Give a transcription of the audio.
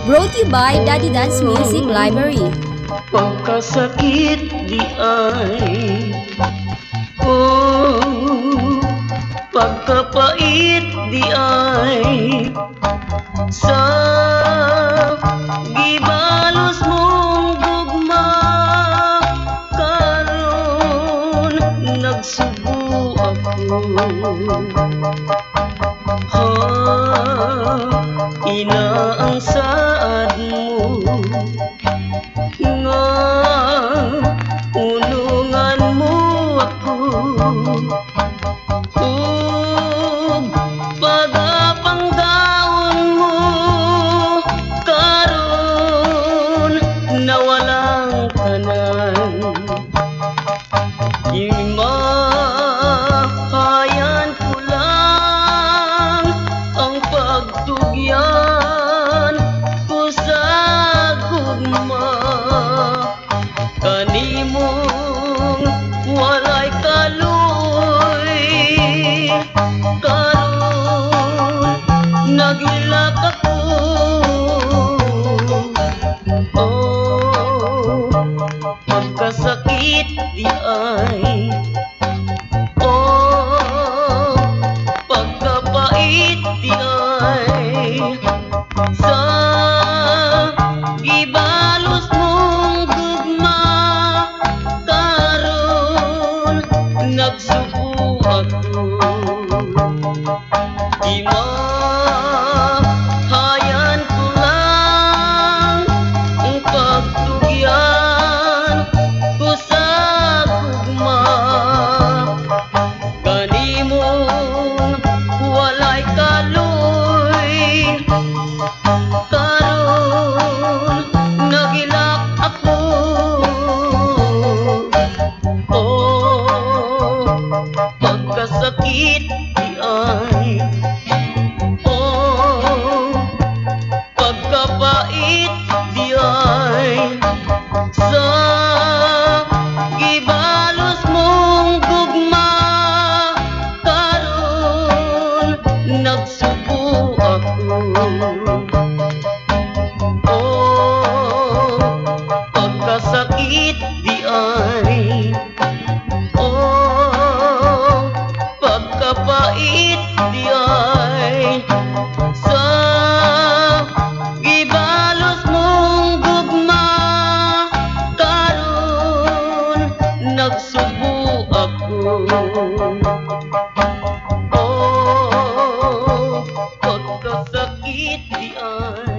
Brought to you by Daddy Dance Music Library. Pagkasakit di ay oh, pagkapait di ay sa gibalos mong gugma karon nagsubo ako ha inaang saad mo nga unungan mo ako ug pagapanggaon mo karon nawalang tanan imahayan ko lang ang pagtugyan ko sa gugma kanimong walay kaloy karon nagilak ako oh pagkasakit di ay oh pagkapait di ay sa gibalos mong gugma karon nagsuko ako imahayan ko lang ang pagtugyan ko sa gugma kanimong walay kaloy karon nagilak ako oh pagkasakit di ay oh pagkapait di ay sa gibalos mong gugma karon nagsuko ako oh pagkasakit di ay oh pagkapait di ay sa gibalos mong gugma karon nagsubo ako oh pagkasakit di ay